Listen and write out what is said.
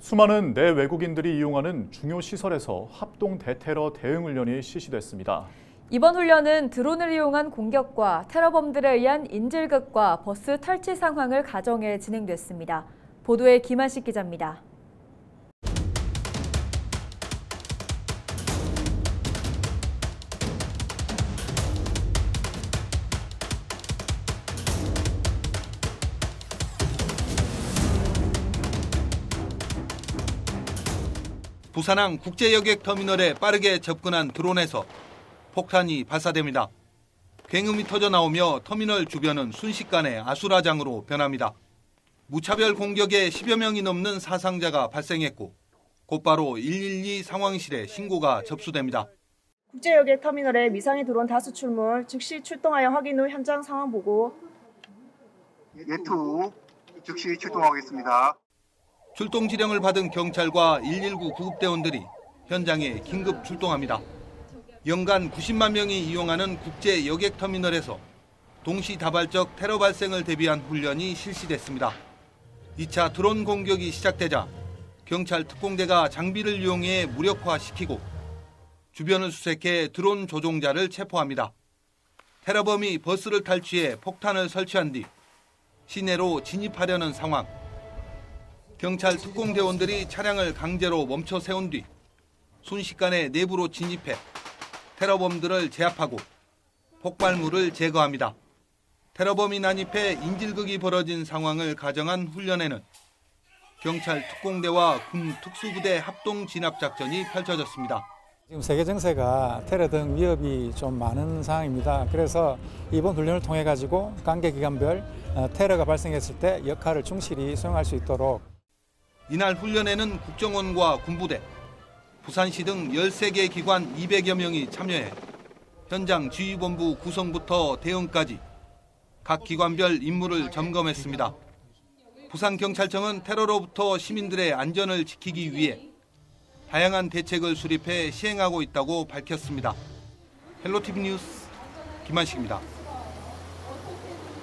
수많은 내외국인들이 이용하는 중요 시설에서 합동 대테러 대응 훈련이 실시됐습니다. 이번 훈련은 드론을 이용한 공격과 테러범들에 의한 인질극과 버스 탈취 상황을 가정해 진행됐습니다. 보도에 김한식 기자입니다. 부산항 국제여객터미널에 빠르게 접근한 드론에서 폭탄이 발사됩니다. 굉음이 터져 나오며 터미널 주변은 순식간에 아수라장으로 변합니다. 무차별 공격에 10여 명이 넘는 사상자가 발생했고 곧바로 112 상황실에 신고가 접수됩니다. 국제여객터미널에 미상의 드론 다수 출몰, 즉시 출동하여 확인 후 현장 상황 보고. 예투 즉시 출동하겠습니다. 출동 지령을 받은 경찰과 119 구급대원들이 현장에 긴급 출동합니다. 연간 90만 명이 이용하는 국제 여객터미널에서 동시다발적 테러 발생을 대비한 훈련이 실시됐습니다. 2차 드론 공격이 시작되자 경찰 특공대가 장비를 이용해 무력화시키고 주변을 수색해 드론 조종자를 체포합니다. 테러범이 버스를 탈취해 폭탄을 설치한 뒤 시내로 진입하려는 상황. 경찰 특공대원들이 차량을 강제로 멈춰 세운 뒤 순식간에 내부로 진입해 테러범들을 제압하고 폭발물을 제거합니다. 테러범이 난입해 인질극이 벌어진 상황을 가정한 훈련에는 경찰 특공대와 군 특수부대 합동 진압작전이 펼쳐졌습니다. 지금 세계 정세가 테러 등 위협이 좀 많은 상황입니다. 그래서 이번 훈련을 통해 가지고 관계기관별 테러가 발생했을 때 역할을 충실히 수행할 수 있도록. 이날 훈련에는 국정원과 군부대, 부산시 등 13개 기관 200여 명이 참여해 현장 지휘본부 구성부터 대응까지 각 기관별 임무를 점검했습니다. 부산경찰청은 테러로부터 시민들의 안전을 지키기 위해 다양한 대책을 수립해 시행하고 있다고 밝혔습니다. 헬로티비 뉴스 김한식입니다.